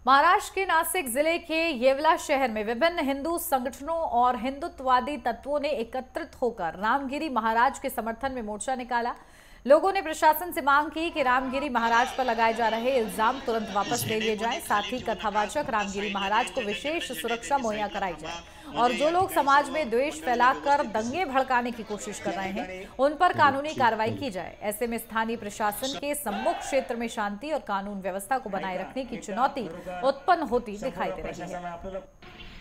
महाराष्ट्र के नासिक जिले के येवला शहर में विभिन्न हिंदू संगठनों और हिंदुत्ववादी तत्वों ने एकत्रित होकर रामगिरी महाराज के समर्थन में मोर्चा निकाला। लोगों ने प्रशासन से मांग की कि रामगिरी महाराज पर लगाए जा रहे इल्जाम तुरंत वापस ले लिए जाएं, साथ ही कथावाचक रामगिरी महाराज को विशेष सुरक्षा मुहैया कराई जाए और जो लोग समाज में द्वेष फैलाकर दंगे भड़काने की कोशिश कर रहे हैं उन पर कानूनी कार्रवाई की जाए। ऐसे में स्थानीय प्रशासन के सम्मुख क्षेत्र में शांति और कानून व्यवस्था को बनाए रखने की चुनौती उत्पन्न होती दिखाई दे रही है।